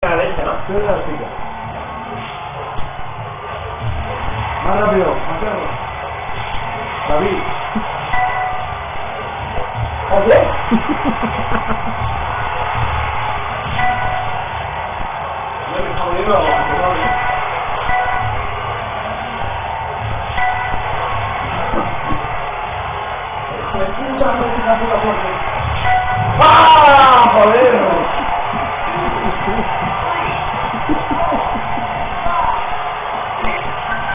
La leche, ¿no? Tú eres la chica. Más rápido, Macarro. David. ¿Oye? Yo me está muriendo a hijo de puta, no te la puta muerte.